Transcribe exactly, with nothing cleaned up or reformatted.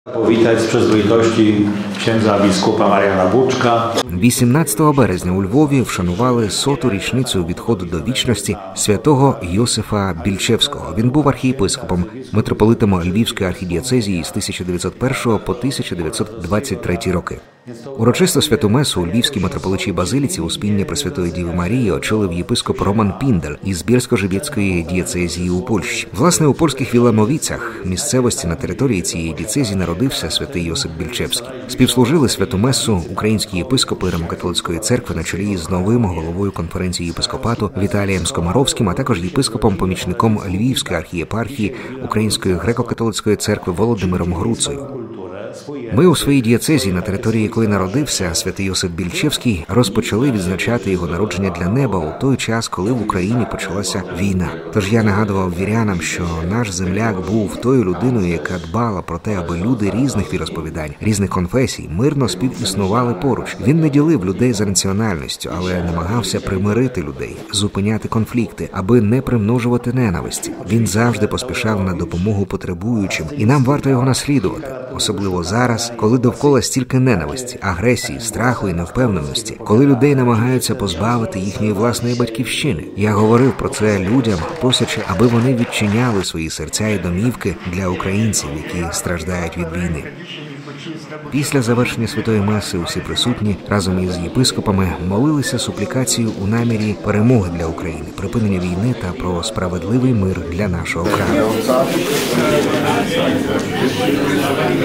Powitać z przyzwoitości księdza biskupa Mariana Buczka. вісімнадцятого березня у Львові вшанували соту річницю відходу до вічності святого Йосифа Більчевського. Він був архієпископом, митрополитом Львівської архідієцезії з тисяча дев'ятсот першого по тисяча дев'ятсот двадцять третій роки. Урочисто святу месу у Львівській митрополичій базиліці Успіння Пресвятої Діви Марії очолив єпископ Роман Піндель із Бєльсько-Живєцької дієцезії у Польщі. Власне, у польських Віламовіцях, місцевості на території цієї дієцезії, народився святий Йосип Більчевський. Співслужили святу месу українські єпископи Римо-католицької церкви на чолі з новим головою конференції єпископату Віталієм Скомаровським, а також єпископом-помічником Львівської архієпархії Української греко-католицької церкви Володимиром Груцею. Ми у своїй дієцезії, на території якої народився святий Йосип Більчевський, розпочали відзначати його народження для неба у той час, коли в Україні почалася війна. Тож я нагадував вірянам, що наш земляк був тою людиною, яка дбала про те, аби люди різних віросповідань, різних конфесій мирно співіснували поруч. Він не ділив людей за національністю, але намагався примирити людей, зупиняти конфлікти, аби не примножувати ненависті. Він завжди поспішав на допомогу потребуючим, і нам варто його наслідувати. Особливо зараз, коли довкола стільки ненависті, агресії, страху і невпевненості, коли людей намагаються позбавити їхньої власної батьківщини. Я говорив про це людям, просячи, аби вони відчиняли свої серця і домівки для українців, які страждають від війни. Після завершення святої меси усі присутні разом із єпископами молилися суплікацію у намірі перемоги для України, припинення війни та про справедливий мир для нашого краю.